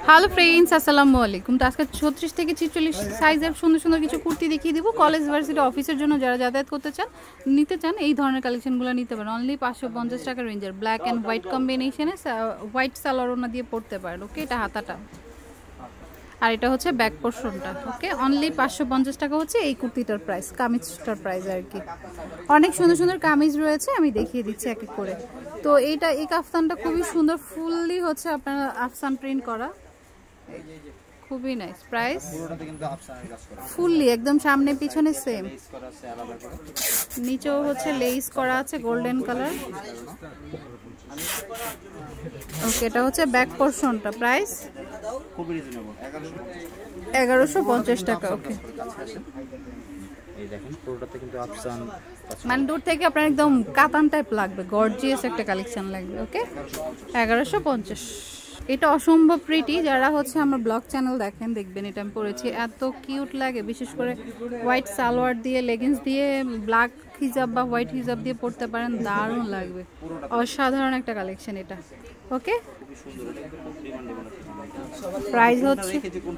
Hello friends, আসসালামু আলাইকুম। তো আজকে 36 থেকে 46 সাইজের সুন্দর সুন্দর কিছু কুর্তি দেখিয়ে দিব। কলেজ ভার্সিটি অফিসের জন্য যারা যাতায়াত করতে চান, নিতে চান, এই ধরনের কালেকশনগুলো নিতে পারেন। অনলি 550 টাকা রেঞ্জের ব্ল্যাক অ্যান্ড হোয়াইট কম্বিনেশনে হোয়াইট সালোয়ার ওনা দিয়ে পরতে পারেন। ওকে, এটা হাতাটা আর এটা হচ্ছে ব্যাক পোর্শনটা। ওকে, অনলি 550 টাকা হচ্ছে এই কুর্তিটার প্রাইস, কামিজটার প্রাইস আর কি। অনেক সুন্দর সুন্দর কামিজ রয়েছে, আমি দেখিয়ে দিচ্ছি এক এক করে। তো এইটা এই কাফতানটা খুবই সুন্দর, ফুললি হচ্ছে আপনার আফসান প্রিন্ট করা, খুবই নাইস। প্রাইস ফুললি একদম সামনে পিছনে সেম, নিচেও হচ্ছে লেস করা আছে গোল্ডেন কালার। ওকে, এটা হচ্ছে ব্যাক পোর্শনটা। প্রাইস 1150 টাকা। ওকে, মানে দূর থেকে আপনার একদম কাতান টাইপ লাগবে, গর্জিয়াস একটা কালেকশন লাগবে। ওকে, 1150। এটা অসম্ভব প্রিটি। যারা হচ্ছে আমার ব্লগ চ্যানেল দেখেন, দেখবেন এটা আমি পরেছি, এত কিউট লাগে। বিশেষ করে হোয়াইট সালোয়ার দিয়ে, লেগিংস দিয়ে, ব্ল্যাক হিজাব বা হোয়াইট হিজাব দিয়ে পরতে পারেন, দারুণ লাগবে। অসাধারণ একটা কালেকশন এটা। ওকে, প্রাইস হচ্ছে,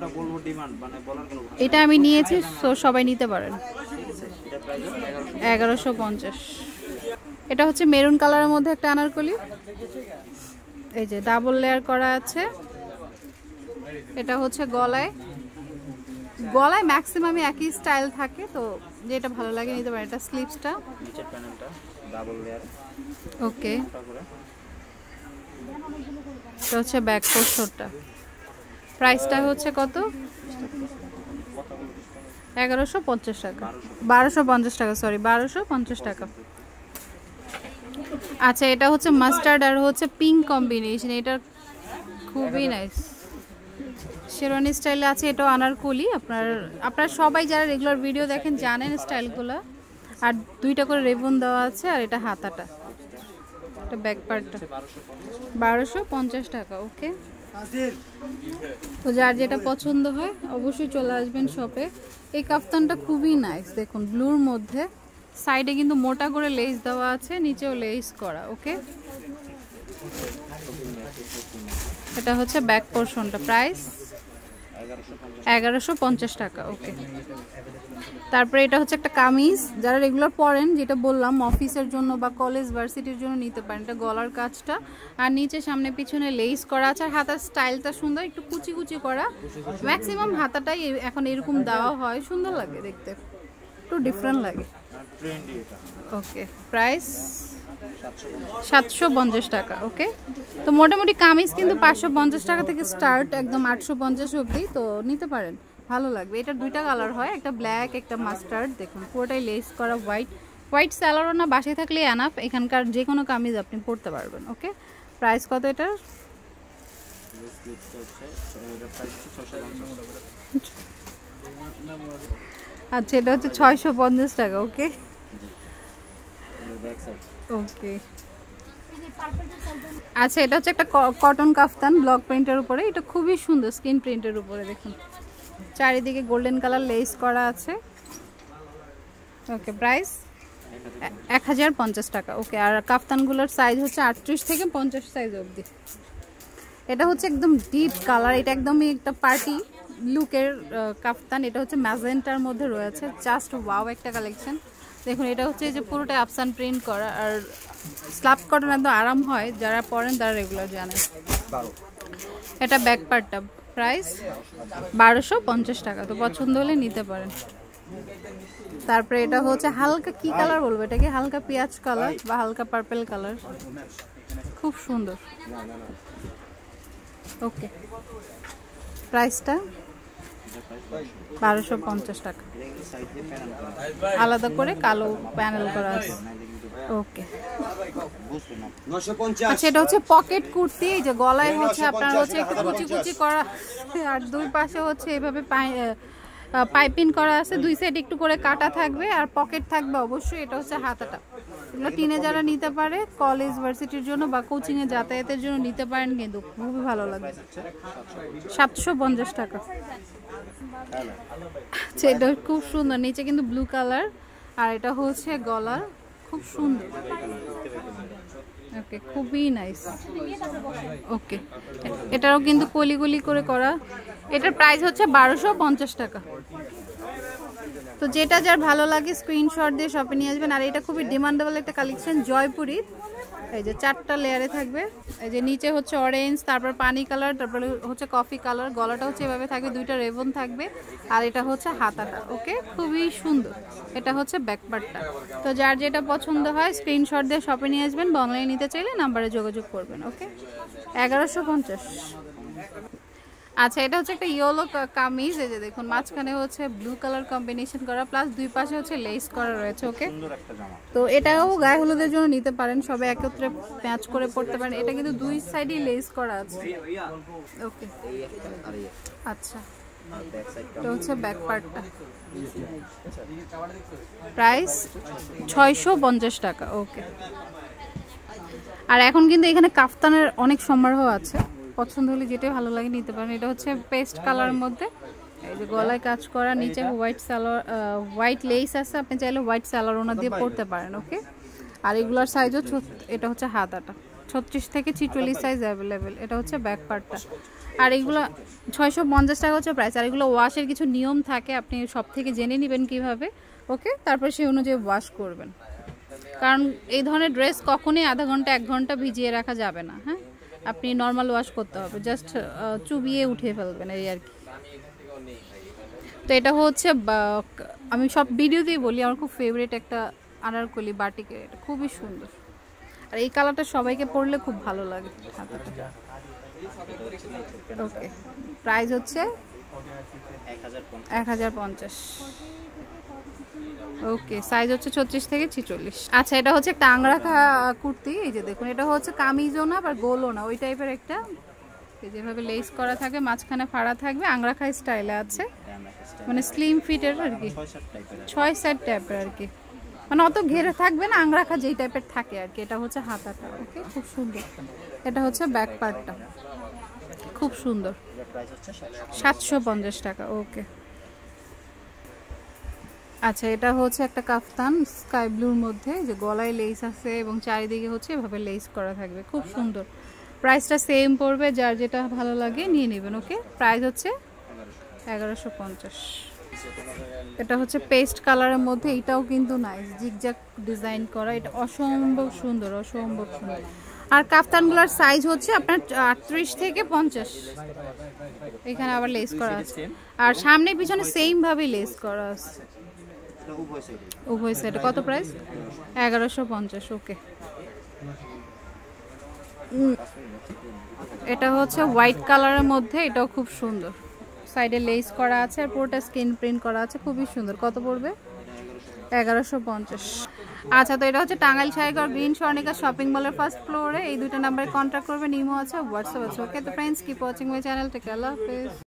এটা আমি নিয়েছি, সো সবাই নিতে পারেন। 1150। এটা হচ্ছে মেরুন কালারের মধ্যে একটা আনারকলি, এই যে ডাবল লেয়ার করা আছে। এটা হচ্ছে গলায় ম্যাক্সিমাম একই স্টাইল থাকে, তো যেটা ভালো লাগে নিতে পারেন। এটা স্লিভসটা, নিচের প্যানেলটা ডাবল লেয়ার। ওকে, এটা হচ্ছে ব্যাক পোর্শনটা। প্রাইসটা হচ্ছে কত? 1150 টাকা, 1250 টাকা, সরি 1250 টাকা। আচ্ছা, এটা হচ্ছে মাস্টার্ড আর হচ্ছে পিঙ্ক কম্বিনেশন, এটা খুবই নাইস, শেরওয়ানি স্টাইলে আছে। এটাও আনারকলি। আপনারা সবাই যারা রেগুলার ভিডিও দেখেন জানেন স্টাইলগুলো। আর দুইটা করে রেবন দেওয়া আছে, আর এটা হাতাটা, এটা ব্যাক পার্টটা। 1250 টাকা। ওকে, তো যার যেটা পছন্দ হয় অবশ্যই চলে আসবেন শপে। এই কাফতানটা খুবই নাইস, দেখুন ব্লুর মধ্যে, সাইডে কিন্তু মোটা করে লেস দেওয়া আছে, নিচেও লেস করা। ওকে, এটা হচ্ছে ব্যাক পোর্শনটা। প্রাইস 1150 টাকা। ওকে, তারপরে এটা হচ্ছে একটা কামিজ, যারা রেগুলার পরেন, যেটা বললাম অফিসের জন্য বা কলেজ ভার্সিটির জন্য নিতে পারেন। এটা গলার কাজটা আর নিচে সামনে পিছনে লেস করা আছে, আর হাতার স্টাইলটা সুন্দর, একটু কুচি কুচি করা। ম্যাক্সিমাম হাতাটাই এখন এরকম দেওয়া হয়, সুন্দর লাগে দেখতে, একটু ডিফারেন্ট লাগে। ওকে, প্রাইস 750 টাকা। ওকে, তো মোটামুটি কামিজ কিন্তু 550 টাকা থেকে স্টার্ট, একদম 850 অবধি, তো নিতে পারেন, ভালো লাগবে। এটা দুইটা কালার হয়, একটা ব্ল্যাক একটা মাস্টার্ড। দেখুন পুরোটাই লেস করা, হোয়াইট সালোয়ার না বাসায় থাকলে এনাফ, এখানকার যে কোনো কামিজ আপনি পরতে পারবেন। ওকে, প্রাইস কত এটার? আচ্ছা, এটা হচ্ছে 650 টাকা। ওকে, ওকে, আচ্ছা, এটা হচ্ছে একটা কটন কাফতান ব্লক প্রিন্টের উপরে, এটা খুবই সুন্দর, স্কিন প্রিন্টের উপরে। দেখুন চারিদিকে গোল্ডেন কালার লেস করা আছে। ওকে, প্রাইস 1050 টাকা। ওকে, আর কাফতানগুলোর সাইজ হচ্ছে 38 থেকে 50 সাইজ অবধি। এটা হচ্ছে একদম ডিপ কালার, এটা একদমই একটা পার্টি লুকের কাফতান। এটা হচ্ছে ম্যাজেন্টার মধ্যে রয়েছে, জাস্ট ওয়াও একটা কালেকশন। দেখুন এটা হচ্ছে যে পুরোটাই আফসান প্রিন্ট করা, আর স্ল্যাব কটন একদম আরাম হয়, যারা পরেন তারা রেগুলার জানেন। এটা ব্যাক পার্টটা। প্রাইস 1250 টাকা, তো পছন্দ হলে নিতে পারেন। তারপরে এটা হচ্ছে হালকা, কি কালার বলবো এটাকে, হালকা পেঁয়াজ কালার বা হালকা পার্পল কালার, খুব সুন্দর। ওকে, প্রাইসটা 1250 টাকা, আলাদা করে কালো প্যানেল করা আছে। ওকে, আচ্ছা, এটা হচ্ছে পকেট কুর্তি, যে গলায় হচ্ছে আপনার হচ্ছে একটু কুচি কুচি করা, আর দুই পাশে হচ্ছে এভাবে পাইপিং করা আছে, দুই সাইড একটু করে কাটা থাকবে, আর পকেট থাকবে অবশ্যই। এটা হচ্ছে হাতাটা। এগুলো টিনেজাররা নিতে পারে, কলেজ ভার্সিটির জন্য বা কোচিংয়ে যাতায়াতের জন্য নিতে পারেন, কিন্তু খুবই ভালো লাগবে। 750 টাকা। আচ্ছা, এটা খুব সুন্দর, নিচে কিন্তু ব্লু কালার, আর এটা হচ্ছে গলা, খুব সুন্দর। ওকে, খুবই নাইস। ওকে, এটারও কিন্তু কলি করে করা। এটার প্রাইস হচ্ছে 1250 টাকা। তো যেটা যার ভালো লাগে স্ক্রিনশট দিয়ে শপে নিয়ে আসবেন। আর এটা খুবই ডিমান্ডেবল একটা কালেকশন, জয়পুরি। এই যে 4টা লেয়ারে থাকবে। এই যে নিচে হচ্ছে অরেঞ্জ, তারপর পানি কালার, তারপরে হচ্ছে কফি কালার। গলাটা হচ্ছে এভাবে থাকবে, 2টা রেবন থাকবে। আর এটা হচ্ছে হাতাটা। ওকে, খুবই সুন্দর। এটা হচ্ছে ব্যাকপার্টটা। তো যার যেটা পছন্দ হয় স্ক্রিনশট দিয়ে শপে নিয়ে আসবেন, বা অনলাইনে নিতে চাইলে নাম্বারে যোগাযোগ করবেন। ওকে, 1150। আচ্ছা, এটা হচ্ছে একটা ইয়েলো কামিজ। এই যে দেখুন মাঝখানে হচ্ছে ব্লু কালার কম্বিনেশন করা, প্লাস দুই পাশে হচ্ছে লেস করা রয়েছে। ওকে, তো এটাও গায়ে হলুদের জন্য নিতে পারেন, সবে একত্রে ম্যাচ করে পড়তে পারেন। এটা কিন্তু দুই সাইডেই লেস করা আছে। ওকে, আচ্ছা, এটা হচ্ছে ব্যাক পার্টটা। প্রাইস 650 টাকা। ওকে, আর এখন কিন্তু এখানে কাফতানের অনেক সমারোহ আছে, পছন্দ হলে যেটাই ভালো লাগে নিতে পারেন। এটা হচ্ছে পেস্ট কালারের মধ্যে, এই যে গলায় কাজ করা, নিচে হোয়াইট সালোয়ার, হোয়াইট লেস আছে, আপনি চাইলে হোয়াইট সালোয়ার ওনা দিয়ে পরতে পারেন। ওকে, আর এগুলোর সাইজও, এটা হচ্ছে হাতাটা 36 থেকে 46 সাইজ অ্যাভেলেবেল। এটা হচ্ছে ব্যাক পার্টটা। আর এগুলো 650 টাকা হচ্ছে প্রাইস। আর এগুলো ওয়াশের কিছু নিয়ম থাকে, আপনি সব থেকে জেনে নেবেন কিভাবে। ওকে, তারপর সেই অনুযায়ী ওয়াশ করবেন, কারণ এই ধরনের ড্রেস কখনোই আধা ঘন্টা 1 ঘন্টা ভিজিয়ে রাখা যাবে না। হ্যাঁ, আপনি নর্মাল ওয়াশ করতে হবে, জাস্ট চুবিয়ে উঠিয়ে ফেলবেন এই আর কি। তো এটা হচ্ছে, আমি সব ভিডিওতেই বলি, আমার খুব ফেভারিট একটা আনারকলি বাটিকের। এটা খুবই সুন্দর, আর এই কালারটা সবাইকে পরলে খুব ভালো লাগে। ওকে, প্রাইস হচ্ছে 1050। ওকে, সাইজ হচ্ছে 36 থেকে 46। আচ্ছা, এটা হচ্ছে একটা আংরাখা কুর্তি। এই যে দেখুন, এটা হচ্ছে কামিজও না আবার গোলও না, ওই টাইপের একটা, যেভাবে লেস করা থাকবে, মাঝখানে ফাড়া থাকবে, আংরাখা স্টাইলে আছে, মানে স্লিম ফিটের আর কি, 6-7 টাইপের আর কি, মানে অত ঘেরে থাকবে না, আংরাখা যেই টাইপের থাকে আর কি। এটা হচ্ছে হাতাটা। ওকে, খুব সুন্দর। এটা হচ্ছে ব্যাক পার্টটা, খুব সুন্দর। 750 টাকা। ওকে, আচ্ছা, এটা হচ্ছে একটা কাফতান স্কাই ব্লুর মধ্যে, যে গলায় লেস আছে এবং চারিদিকে হচ্ছে এভাবে লেস করা থাকবে, খুব সুন্দর। প্রাইসটা সেম পড়বে, যার যেটা ভালো লাগে নিয়ে নেবেন। ওকে, প্রাইস হচ্ছে 1150। এটা হচ্ছে পেস্ট কালারের মধ্যে, এটাও কিন্তু নাইস, জিগজ্যাগ ডিজাইন করা। এটা অসম্ভব সুন্দর, অসম্ভব সুন্দর। আর কাফতানগুলোর সাইজ হচ্ছে আপনার 38 থেকে 50। এখানে আবার লেস করা আছে, আর সামনে পিছনে সেম ভাবে লেস করা আছে উভয় সাইডে। কত প্রাইস? 1150। ওকে, এটা হচ্ছে হোয়াইট কালারের মধ্যে, এটাও খুব সুন্দর, সাইডে লেস করা আছে, আর পুরোটা স্ক্রিন প্রিন্ট করা আছে, খুবই সুন্দর। কত পড়বে? 1150। আচ্ছা, তো এটা হচ্ছে টাঙ্গাইল শাড়িঘর গ্রিন স্বর্ণিকা শপিং মলের ফার্স্ট ফ্লোরে। এই দুটো নাম্বারে কন্ট্যাক্ট করবেন, ইমো আছে, হোয়াটসঅ্যাপ আছে। ওকে, তো friends, keep watching my channel, take care, আল্লাহ হাফেজ।